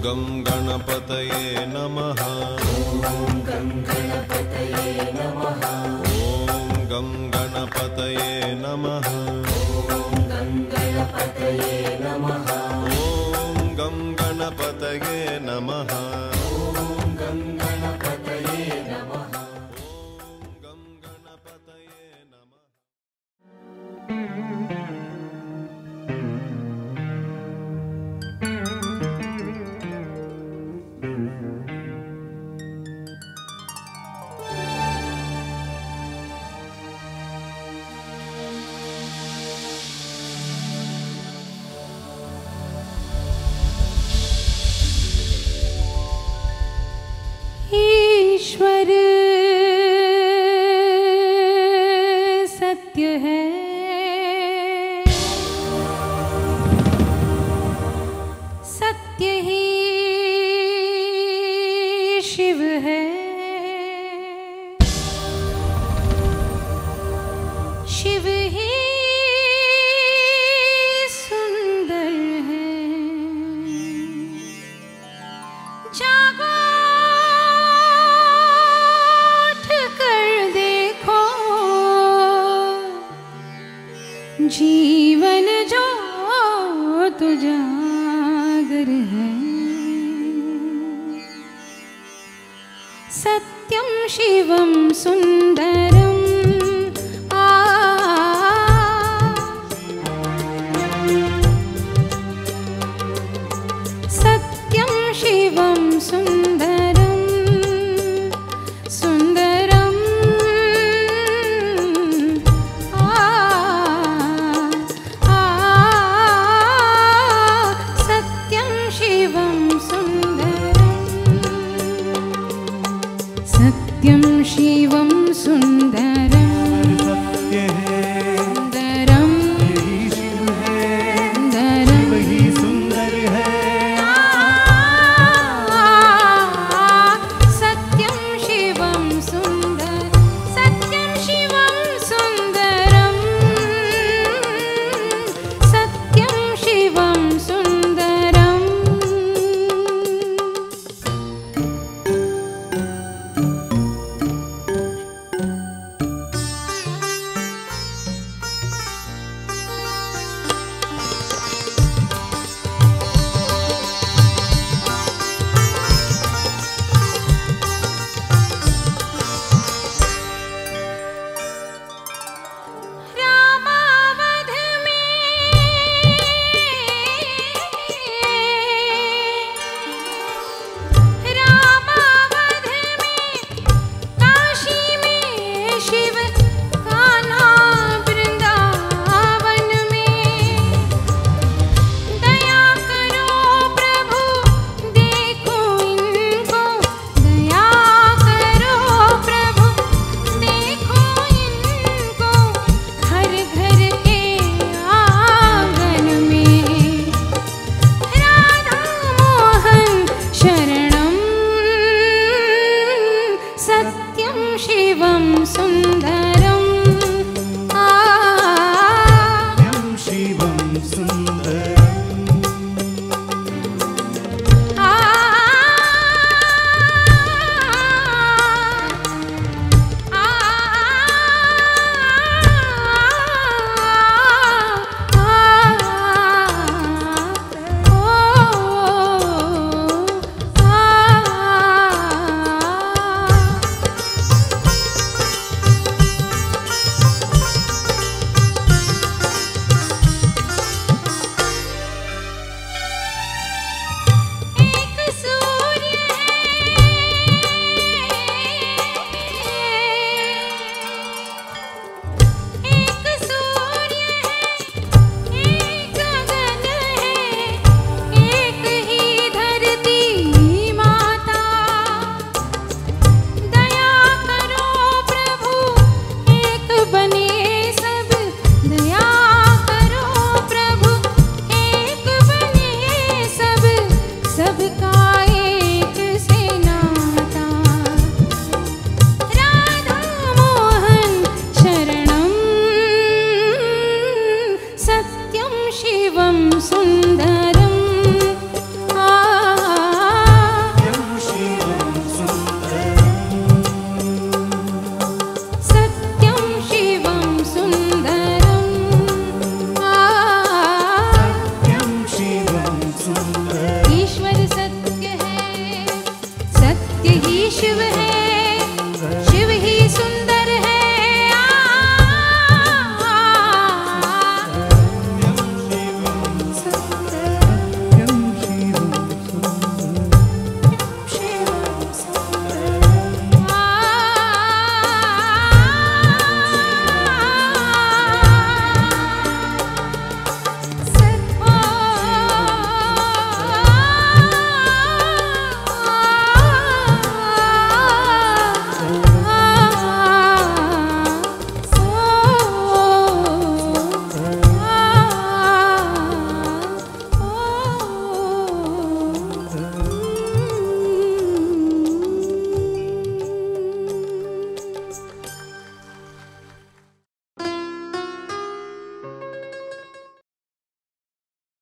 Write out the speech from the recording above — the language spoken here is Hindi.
गं गणपतये नमः। ॐ गं गणपतये नमः। ॐ गं गणपतये नमः। ॐ गं गणपतये नमः। ॐ गं गणपतये नमः। ॐ गं गणपतये नमः। ॐ गं गणपतये नमः। ईश्वर सत्य है, सत्य ही शिव है, शिव ही सुंदर है। जागो जीवन जो तुजागर है, सत्यम शिवम सुंदरम। सत्यम शिवम सुंदरम, सुंदरम सत्यं शिवं सुंदरं। सत्य है, सुंदरं यही शिव है, सुंदरं वही सुंदर है। सत्यं शिवं सुंदर, सत्यं शिवं सुंदरं, सत्यं शिवं सुंदरं। शिवं सुंदरं। शिवं सुंदरं। शिवं सुंदरं।